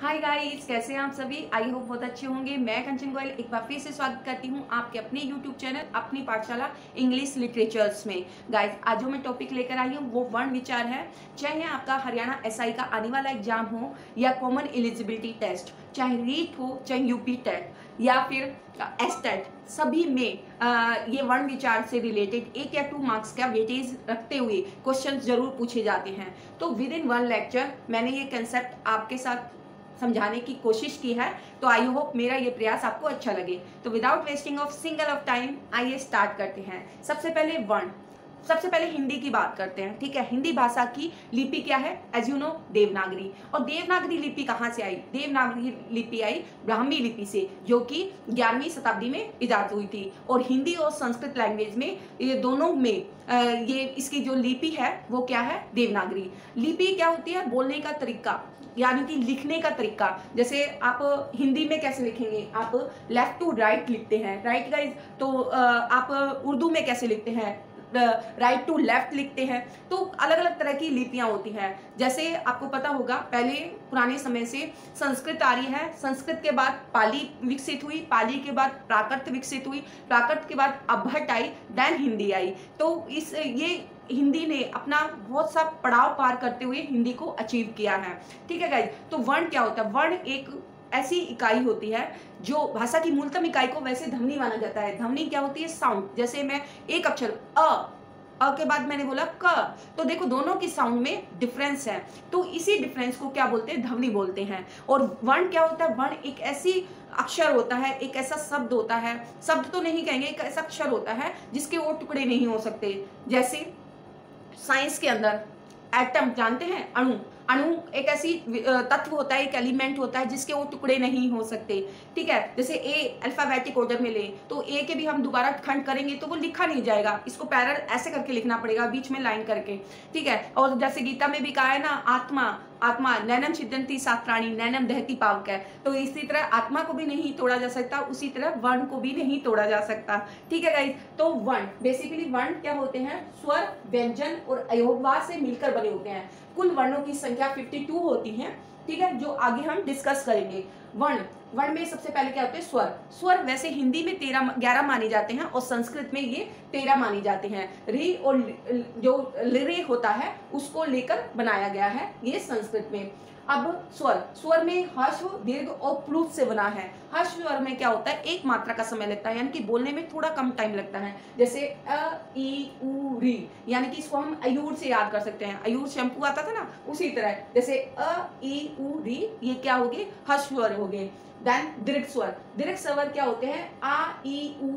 Hi guys, कैसे हैं आप सभी। आई होप बहुत अच्छे होंगे। मैं कंचन गोयल एक बार फिर से स्वागत करती हूँ आपके अपने यूट्यूब चैनल अपनी पाठशाला इंग्लिश लिटरेचर्स में। गाइस, आज जो मैं टॉपिक लेकर आई हूँ वो वर्ण विचार है। चाहे आपका हरियाणा एसआई का आने वाला एग्जाम हो या कॉमन एलिजिबिलिटी टेस्ट, चाहे रीट हो चाहे यूपी टेट या फिर एस्टेट, सभी में ये वर्ण विचार से रिलेटेड 1 या 2 मार्क्स का वेटेज रखते हुए क्वेश्चन जरूर पूछे जाते हैं। तो विद इन वन लेक्चर मैंने ये कंसेप्ट आपके साथ समझाने की कोशिश की है। तो आई होप मेरा ये प्रयास आपको अच्छा लगे। तो without wasting of single of time आइए स्टार्ट करते हैं। सबसे पहले वर्ण, सबसे पहले हिंदी की बात करते हैं। ठीक है, हिंदी भाषा की लिपि क्या है? As you know, Devanagari. और देवनागरी लिपि कहाँ से आई? देवनागरी लिपि आई ब्राह्मी लिपि से, जो कि 11वीं शताब्दी में इजाद हुई थी। और हिंदी और संस्कृत लैंग्वेज में ये दोनों में ये इसकी जो लिपि है वो क्या है? देवनागरी। लिपि क्या होती है? बोलने का तरीका, यानी कि लिखने का तरीका। जैसे आप हिंदी में कैसे लिखेंगे? आप लेफ्ट टू राइट लिखते हैं, राइट गाइज। तो आप उर्दू में कैसे लिखते हैं? राइट टू लेफ्ट लिखते हैं। तो अलग अलग तरह की लिपियां होती हैं। जैसे आपको पता होगा, पहले पुराने समय से संस्कृत आ रही है, संस्कृत के बाद पाली विकसित हुई, पाली के बाद प्राकृत विकसित हुई, प्राकृत के बाद अभट्ट आई, देन हिंदी आई। तो ये हिंदी ने अपना बहुत सा पड़ाव पार करते हुए हिंदी को अचीव किया है। ठीक है गाइज। तो वर्ण क्या होता है? वर्ण एक ऐसी इकाई होती है जो भाषा की मूलतम इकाई को वैसे ध्वनि माना जाता है। ध्वनि क्या होती है? साउंड। जैसे मैं एक अक्षर अ के बाद मैंने बोला क, तो देखो दोनों की साउंड में डिफरेंस है। तो इसी डिफरेंस को क्या बोलते हैं? ध्वनि बोलते हैं। और वर्ण क्या होता है? वर्ण एक ऐसी अक्षर होता है, एक ऐसा शब्द होता है, शब्द तो नहीं कहेंगे, एक ऐसा अक्षर होता है जिसके और टुकड़े नहीं हो सकते। जैसे साइंस के अंदर एटम जानते हैं, अणु। अणु एक ऐसी तत्व होता है, एक एलिमेंट होता है जिसके वो टुकड़े नहीं हो सकते। ठीक है, जैसे ए अल्फाबेटिक ऑर्डर में ले तो ए के भी हम दोबारा खंड करेंगे तो वो लिखा नहीं जाएगा, इसको पैरल ऐसे करके लिखना पड़ेगा, बीच में लाइन करके। ठीक है, और जैसे गीता में भी कहा है ना, आत्मा आत्मा नैनम छिदंती सात्राणी नैनम दहती पावक है। तो इसी तरह आत्मा को भी नहीं तोड़ा जा सकता, उसी तरह वर्ण को भी नहीं तोड़ा जा सकता। ठीक है गाइस। तो वर्ण बेसिकली, वर्ण क्या होते हैं? स्वर, व्यंजन और अयोगवाद से मिलकर बने होते हैं। कुल वर्णों की संख्या 52 होती है। ठीक है, जो आगे हम डिस्कस करेंगे। वर्ण में सबसे पहले क्या होते हैं? स्वर। स्वर वैसे हिंदी में 11 माने जाते हैं और संस्कृत में ये 13 माने जाते हैं। री और जो रे होता है उसको लेकर बनाया गया है ये संस्कृत में। अब स्वर में ह्रस्व, दीर्घ और प्लुत से बना है। ह्रस्व स्वर में क्या होता है? एक मात्रा का समय लगता है, यानी कि बोलने में थोड़ा कम टाइम लगता है। जैसे अ ई उ री, यानी कि इसको हम अयूर से याद कर सकते हैं। अयूर शैम्पू आता था ना, उसी तरह। जैसे अ ई उ री, ये क्या हो गए? ह्रस्व स्वर हो गए। देन दीर्घ स्वर। दीर्घ स्वर क्या होते हैं? आ ई उ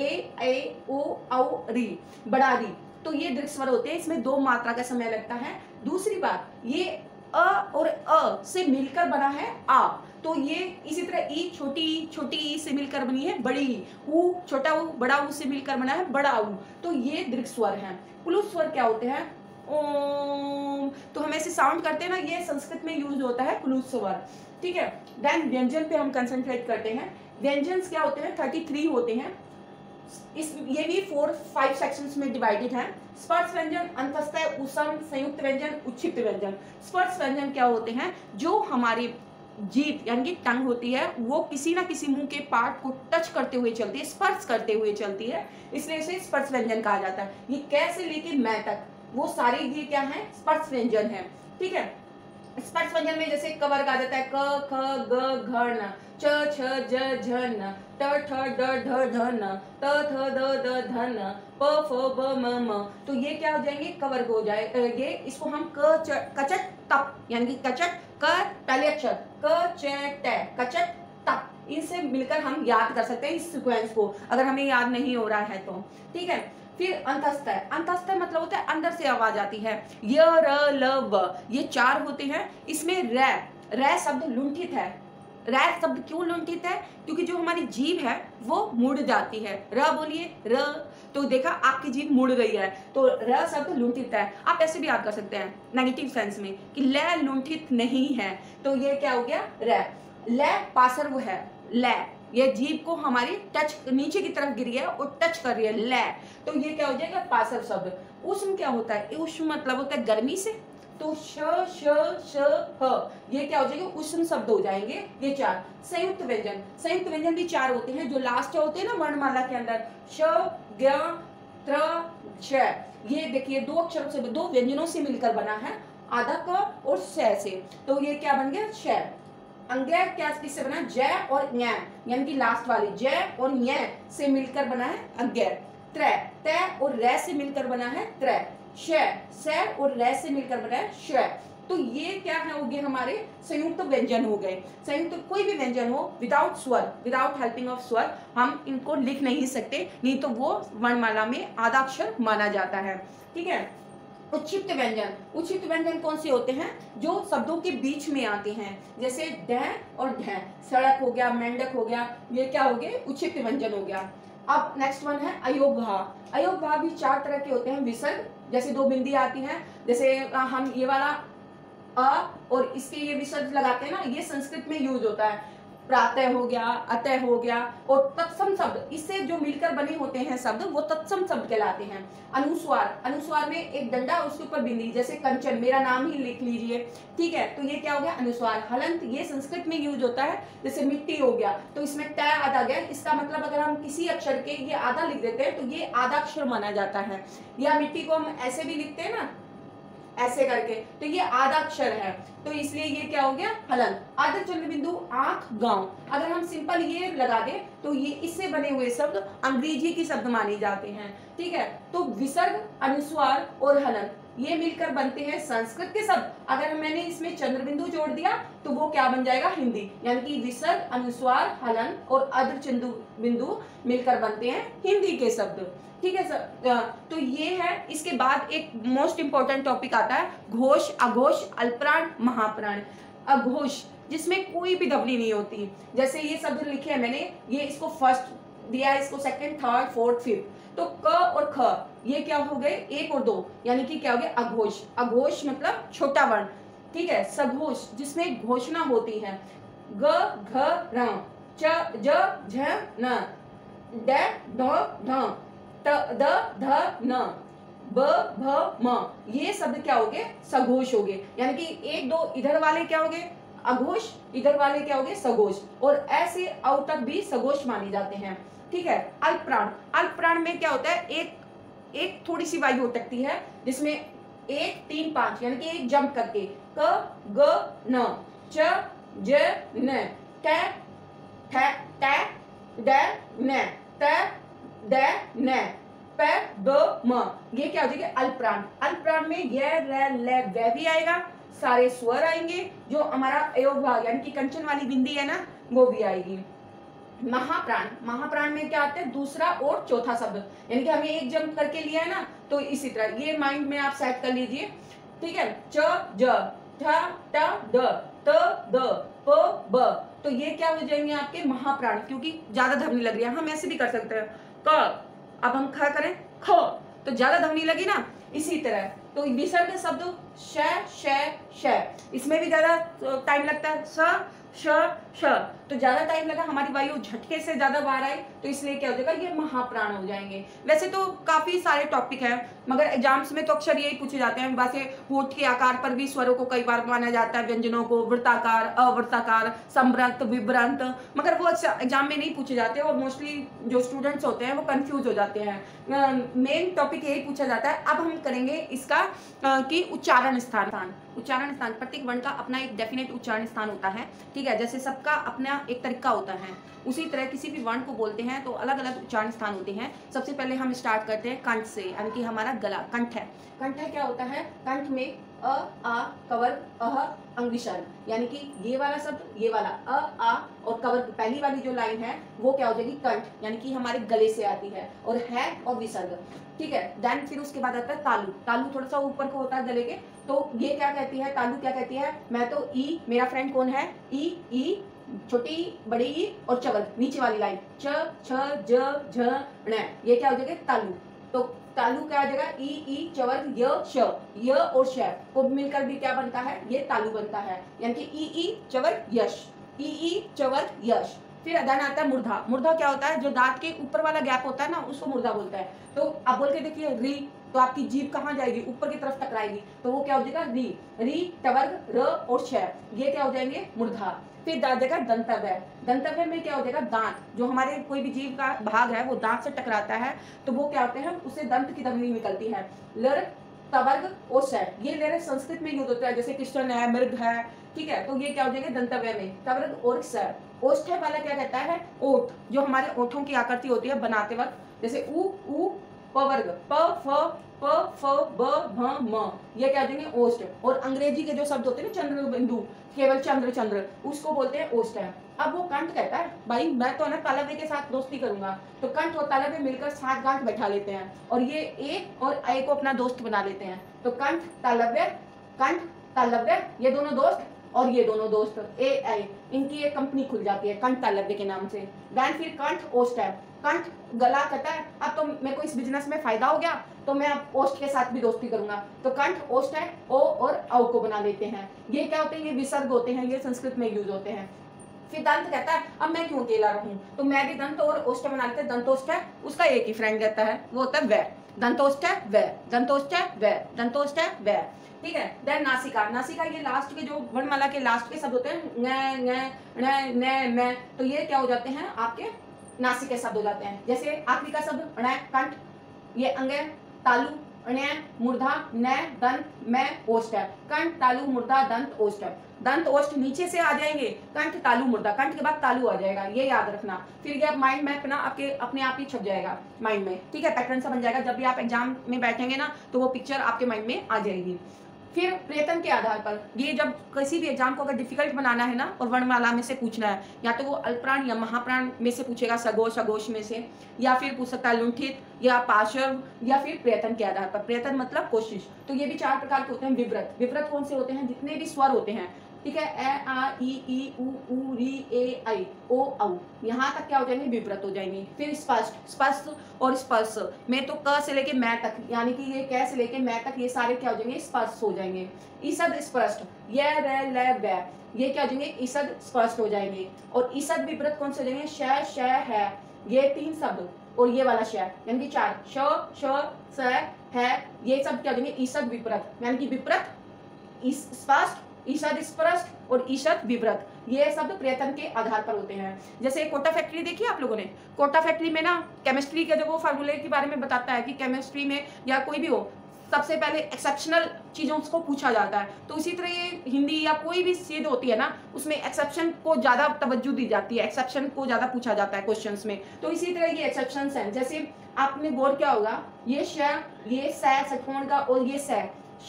ए ओ औ री, बड़ा री। तो ये दीर्घ स्वर होते हैं, इसमें 2 मात्रा का समय लगता है। दूसरी बात, ये अ और अ से मिलकर बना है आ। तो ये इसी तरह ई छोटी ई से मिलकर बनी है बड़ी ई। ऊ छोटा ऊ बड़ा ऊ से मिलकर बना है बड़ा ऊ। तो ये दीर्घ स्वर हैं। प्लुत स्वर क्या होते हैं? ओम, तो हम ऐसे साउंड करते हैं ना, ये संस्कृत में यूज होता है प्लुत स्वर। ठीक है। देन व्यंजन पे हम कंसंट्रेट करते हैं। व्यंजन क्या होते हैं? 33 होते हैं। ये भी 4-5 सेक्शंस में डिवाइडेड है। स्पर्श व्यंजन, अंतःस्थय, उष्म, संयुक्त व्यंजन, उच्छिष्ट व्यंजन। स्पर्श व्यंजन क्या होते हैं? जो हमारी जीभ यानी कि टंग होती है वो किसी ना किसी मुंह के पार्ट को टच करते हुए चलती है, स्पर्श करते हुए चलती है, इसलिए इसे स्पर्श व्यंजन कहा जाता है। ये कैसे लेके मैं तक, वो सारे ये क्या है? स्पर्श व्यंजन है। ठीक है। स्पर्श व्यंजन में जैसे क वर्ग आ जाता है, क ख ग घ न, च छ ज झ न, ट ठ ड ढ ढ न, त थ द द ध न, प फ ब म म। तो ये क्या हो जाएंगे? क वर्ग हो जाएंगे। इसको हम कचट तप, यानी कि कचट क पहले अक्षर, क च ट कचट तप, इनसे मिलकर हम याद कर सकते हैं इस सीक्वेंस को, अगर हमें याद नहीं हो रहा है तो। ठीक है। फिर अंतःस्थय। अंतःस्थय मतलब होता है अंदर से आवाज आती है। य र ल व, ये 4 होते हैं। इसमें रै शब्द लुंठित है। रै शब्द क्यों लुंठित है? क्योंकि जो हमारी जीभ है वो मुड़ जाती है। र बोलिए, र। तो देखा, आपकी जीभ मुड़ गई है, तो र शब्द लुंठित है। आप ऐसे भी याद कर सकते हैं नेगेटिव सेंस में कि ल लुंठित नहीं है, तो ये क्या हो गया? रै। ल पार्श्व है, ल, ये जीभ को हमारी टच नीचे की तरफ गिरी है और टच कर रही है, ले। तो ये क्या हो जाएगा? पार्श्व शब्द। उष्म क्या होता है? उष्म मतलब होता है गर्मी से, तो श श श ह ये क्या हो जाएंगे, उष्ण शब्द हो जाएंगे ये चार। संयुक्त व्यंजन, संयुक्त व्यंजन भी चार होते हैं जो लास्ट होते हैं ना वर्णमाला के अंदर, श ज्ञ त्र छ। ये देखिए दो अक्षरों से, दो व्यंजनों से मिलकर बना है, आधा क और श से, तो ये क्या बन गया श। अंग्य क्या किससे बना, जय और न्य, यानी कि लास्ट वाली जय और न्य से मिलकर बना है अंग्य। त्र त और र से मिलकर बना है त्र। श स और र से मिलकर बना है श। तो ये क्या है हो गए हमारे संयुक्त व्यंजन हो गए। संयुक्त कोई भी व्यंजन हो विदाउट स्वर, विदाउट हेल्पिंग ऑफ स्वर हम इनको लिख नहीं सकते, नहीं तो वो वर्णमाला में आधा अक्षर माना जाता है। ठीक है। उच्छिष्ट व्यंजन, उच्छिष्ट व्यंजन कौन से होते हैं, जो शब्दों के बीच में आते हैं, जैसे ढ और ढ, सड़क हो गया, मेंढक हो गया, ये क्या हो गए उच्छिष्ट व्यंजन हो गया। अब नेक्स्ट वन है अयोगभाव। अयोगभाव भी चार तरह के होते हैं विसर्ग, जैसे दो बिंदी आती हैं, जैसे हम ये वाला अ और इसके ये विसर्ग लगाते हैं ना, ये संस्कृत में यूज होता है, प्रातः हो गया, अतः हो गया, और तत्सम शब्द, इससे जो मिलकर बने होते हैं शब्द वो तत्सम शब्द कहलाते हैं। अनुस्वार, अनुस्वार में एक डंडा उसके ऊपर बिंदी, जैसे कंचन, मेरा नाम ही लिख लीजिए। ठीक है, तो ये क्या हो गया अनुस्वार। हलंत, ये संस्कृत में यूज होता है, जैसे मिट्टी हो गया, तो इसमें त आधा गया, इसका मतलब अगर हम किसी अक्षर के ये आधा लिख देते हैं तो ये आधा अक्षर माना जाता है। या मिट्टी को हम ऐसे भी लिखते हैं ना, ऐसे करके, तो ये आधा अक्षर है, तो इसलिए ये क्या हो गया हलंत। आदर चंद्र बिंदु, आंख, गांव, अगर हम सिंपल ये लगा दे तो ये इससे बने हुए शब्द अंग्रेजी के शब्द माने जाते हैं। ठीक है, तो विसर्ग, अनुस्वार और हलंत ये मिलकर बनते हैं संस्कृत के शब्द। अगर मैंने इसमें चंद्र बिंदु जोड़ दिया तो वो क्या बन जाएगा हिंदी, यानी कि विसर्ग, अनुस्वार, हलंत और आदर चंद्र बिंदु मिलकर बनते हैं हिंदी के शब्द। ठीक है सर, तो ये है। इसके बाद एक मोस्ट इंपॉर्टेंट टॉपिक आता है घोष, अघोष, अल्पप्राण, महाप्राण। अघोष जिसमें कोई भी ध्वनि नहीं होती, जैसे ये शब्द लिखे हैं मैंने, ये इसको फर्स्ट दिया है, इसको सेकंड, थर्ड, फोर्थ, फिफ्थ, तो क और ख ये क्या हो गए एक और दो, यानी कि क्या हो गया अघोष। अघोष मतलब छोटा वर्ण। ठीक है। सघोष जिसमें घोषणा होती है, ग घ र, च ज झ न, ड ढ ढ, त द ध न, ब भ म, ये शब्द क्या हो गए सघोष हो गए, यानी कि एक दो इधर वाले क्या हो गए अघोष, इधर वाले क्या हो गए सघोष, और ऐसे अव तक भी सघोष माने जाते हैं। ठीक है। अल्पप्राण, अल्पप्राण में क्या होता है, एक थोड़ी सी वायु अटकती है, जिसमें 1 3 5 यानी कि एक जंप करके, क ग न, च ज न, ट ठ ट ड न, त द न, प ब म, ये क्या हो जाएगा अल्पप्राण। अल्पप्राण में य र ल व भी आएगा, सारे स्वर आएंगे, जो हमारा अयोगभाव यानी कि कंचन वाली बिंदी है ना वो भी आएगी। महाप्राण, महाप्राण में क्या आता है दूसरा और चौथा शब्द, यानी कि हमें एक जंप करके लिया है ना, तो इसी तरह ये माइंड में आप सेट कर लीजिए। ठीक है। च ज, ठ ट ड, त द, प ब, तो ये क्या हो जाएंगे आपके महाप्राण, क्योंकि ज्यादा ध्वनि लग रही है। हम ऐसे भी कर सकते हैं क, अब हम ख करें ख, तो ज्यादा ध्वनि लगी ना, इसी तरह। तो विसर्ग शब्द श श श, इसमें भी ज्यादा टाइम लगता है, स श श, तो ज्यादा टाइम लगा, हमारी वायु झटके से ज्यादा बाहर आई, तो इसलिए क्या हो जाएगा ये महाप्राण हो जाएंगे। वैसे तो काफी सारे टॉपिक हैं, मगर एग्जाम्स में तो अक्सर यही पूछे जाते हैं। वैसे होठ के आकार पर भी स्वरों को कई बार माना जाता है, व्यंजनों को, वृत्ताकार, अवृत्ताकार, संवृत, विभ्रांत, मगर वो एग्जाम में नहीं पूछे जाते और मोस्टली जो स्टूडेंट्स होते हैं वो कंफ्यूज हो जाते हैं। मेन टॉपिक यही पूछा जाता है। अब हम करेंगे इसका कि उच्चारण स्थान। उच्चारण स्थान, प्रत्येक वर्ण का अपना एक डेफिनेट उच्चारण स्थान होता है। ठीक है, जैसे सबका अपना एक तरीका होता है, उसी तरह किसी भी वर्ण को बोलते हैं तो अलग अलग उच्चारण स्थान होते हैं। सबसे पहले हम स्टार्ट करते हैं कंठ से, यानी कि हमारा गला कंठ है। कंठ है क्या होता है, कंठ में अ आ कवर अह अंगिशर, यानी कि ये वाला शब्द, ये वाला अ आ और कवर, पहली वाली जो लाइन है वो क्या हो जाएगी कंठ, यानी कि हमारे गले से आती है, और है और विसर्ग। ठीक है। देन फिर उसके बाद आता है तालु। तालु थोड़ा सा ऊपर को होता है गले के, तो ये क्या कहती है, तालु क्या कहती है, मैं तो ई, मेरा फ्रेंड कौन है ई, छोटी बड़ी ई और चवल नीचे वाली लाइन, च छ ज झ ण, ये क्या हो जाएगा तालु। तो तालु क्या आ जाएगा ई चवर्ग य श, य और श को मिलकर भी क्या बनता है, ये तालु बनता है, यानी कि ई चवर्ग यश, ई चवर्ग यश। फिर अदान आता है मूर्धा। मूर्धा क्या होता है, जो दांत के ऊपर वाला गैप होता है ना उसको मूर्धा बोलता है। तो आप बोल के देखिए री तो आपकी जीभ कहाँ जाएगी, ऊपर की तरफ टकराएगी, तो वो क्या हो जाएगा री। री टवर्ग र और श, ये क्या हो जाएंगे मूर्धा। फिर आ जाएगा दंतव्य। दंतव्य में क्या हो जाएगा दांत, जो हमारे कोई भी जीव का भाग है वो दांत से टकराता है तो वो क्या होते हैं, उससे दंत की ध्वनि निकलती है। लर तवर्ग और श, ये लहर संस्कृत में यूज होता है, जैसे कृष्ण है, मृग है, ठीक है, तो ये क्या हो जाएंगे दंतव्य में तवर्ग और स। ओष्ठ वाला क्या कहता है, ओठ, जो हमारे ओठों की आकृति होती है बनाते वक्त, जैसे उ पवर्ग प फ ब भ म, ये क्या हो जाएंगे ओष्ठ। और अंग्रेजी के जो शब्द होते हैं ना चंद्र बिंदु, केवल चंद्र चंद्र, उसको बोलते हैं ओष्ठ है। अब वो कंठ कहता है भाई मैं तो ना तालव्य के साथ दोस्ती करूंगा, तो कंठ और तालव्य मिलकर 7 गांठ बैठा लेते हैं और ये ए और ए को अपना दोस्त बना लेते हैं। तो कंठ तालव्य ये दोनों दोस्त और ये दोनों दोस्त ए आई, इनकी एक कंपनी खुल जाती है कंठ तालव्य के नाम से। देन फिर कंठ ओष्ठ है। कंठ गला कहता है अब तो मेरे को इस बिजनेस में फायदा हो गया तो मैं अब ओष्ठ के साथ भी दोस्ती करूंगा, तो कंठ ओष्ठ है, ओ और औ को बना लेते हैं। ये क्या होते हैं, ये विसर्ग होते हैं, ये संस्कृत में यूज होते हैं। फिर दंत कहता है अब मैं क्यों अकेला रहूं, तो मैं भी दंत और ओष्ठ बना लेते हैं। दंतोष्ठ है, उसका एक ही फ्रेंड रहता है, वो होता है व। दंतोष्ठ है व, दंतोष्ठ है व, दंतोष्ठ है व, ठीक है। देन नासिका। नासिका ये लास्ट के जो वर्णमाला के लास्ट के शब्द होते हैं न न न, तो ये क्या हो जाते हैं आपके नासिक के शब्द हो जाते हैं। जैसे आखिरी का शब्द अण कंठ, ये अंग तालु अण्य मूर्धा न दंत में ओष्ठ है। कंठ तालु मूर्धा दंत ओष्ठ। दंत ओष्ठ नीचे से आ जाएंगे, कंठ तालु मूर्धा, कंठ के बाद तालु आ जाएगा, ये याद रखना। फिर ये माइंड मैप ना आपके अपने आप ही छप जाएगा माइंड में, ठीक है, पैटर्न सा बन जाएगा। जब भी आप एग्जाम में बैठेंगे ना तो वो पिक्चर आपके माइंड में आ जाएगी। फिर प्रयत्न के आधार पर, ये जब किसी भी एग्जाम को अगर डिफिकल्ट बनाना है ना और वर्णमाला में से पूछना है, या तो वो अल्पप्राण या महाप्राण में से पूछेगा, सगोश अघोष में से, या फिर पूछ सकता है लुंठित या पार्श्व, या फिर प्रयत्न के आधार पर। प्रयत्न मतलब कोशिश। तो ये भी 4 प्रकार के होते हैं। विव्रत, विव्रत कौन से होते हैं, जितने भी स्वर होते हैं, ठीक है, ए आ ई उ री ए आई ओ औ, यहाँ तक क्या हो जाएंगे विव्रत हो जाएंगे। फिर स्पष्ट, स्पष्ट और स्पर्श में तो क से लेके मैं तक, यानी कि ये कै से लेके मैं तक, ये सारे क्या हो जाएंगे स्पर्श हो जाएंगे। ईसद स्पष्ट, ये र ल व, ये क्या हो जाएंगे ईसद स्पष्ट हो जाएंगे। और ईसद विव्रत कौन से हो जाएंगे, श है, ये 3 शब्द और ये वाला श, यानी कि 4 श है, ये सब क्या हो जाएंगे ईसद विपरत, यानी कि विपरत, स्पष्ट, ईषद स्पष्ट और ईषद विव्रत, ये शब्द प्रयत्न के आधार पर होते हैं। जैसे कोटा फैक्ट्री देखी आप लोगों ने, कोटा फैक्ट्री में ना केमिस्ट्री के जो वो फार्मूले के बारे में बताता है कि केमिस्ट्री में या कोई भी हो सबसे पहले एक्सेप्शनल चीजों को पूछा जाता है। तो इसी तरह ये हिंदी या कोई भी चीज होती है ना, उसमें एक्सेप्शन को ज्यादा तवज्जो दी जाती है, एक्सेप्शन को ज्यादा पूछा जाता है क्वेश्चंस में। तो इसी तरह ये एक्सेप्शंस हैं। जैसे आपने गौर क्या होगा, ये श, ये स षट्कोण का, और ये स,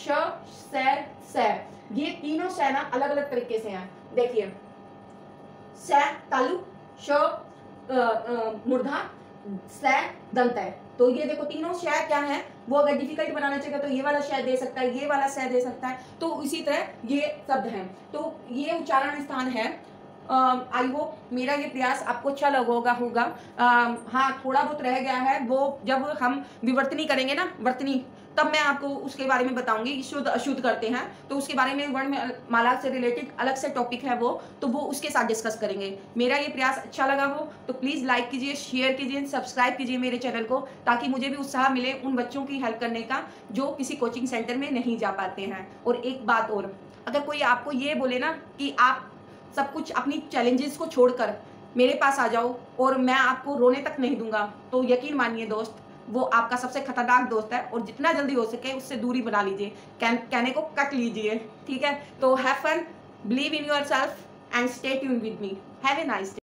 ये तीनों श ना अलग अलग तरीके से हैं। देखिए स तालु, श मूर्धा, स दंत है। तो ये देखो तीनों श क्या है, वो अगर डिफिकल्ट बनाना चाहिए तो ये वाला श दे सकता है, ये वाला स दे सकता है। तो इसी तरह ये शब्द हैं। तो ये उच्चारण स्थान है। आई होप मेरा ये प्रयास आपको अच्छा लगा होगा। हाँ, थोड़ा बहुत रह गया है, वो जब हम विवर्तनी करेंगे ना, वर्तनी, तब मैं आपको उसके बारे में बताऊंगी। शुद्ध अशुद्ध करते हैं तो उसके बारे में वर्णमाला से रिलेटेड अलग से टॉपिक है वो, तो वो उसके साथ डिस्कस करेंगे। मेरा ये प्रयास अच्छा लगा हो तो प्लीज़ लाइक कीजिए, शेयर कीजिए, सब्सक्राइब कीजिए मेरे चैनल को, ताकि मुझे भी उत्साह मिले उन बच्चों की हेल्प करने का जो किसी कोचिंग सेंटर में नहीं जा पाते हैं। और एक बात और, अगर कोई आपको ये बोले ना कि आप सब कुछ अपनी चैलेंजेस को छोड़कर मेरे पास आ जाओ और मैं आपको रोने तक नहीं दूंगा, तो यकीन मानिए दोस्त, वो आपका सबसे खतरनाक दोस्त है। और जितना जल्दी हो सके उससे दूरी बना लीजिए, कहने को कट लीजिए, ठीक है। तो have fun, believe in yourself and stay tuned with me. Have a nice day.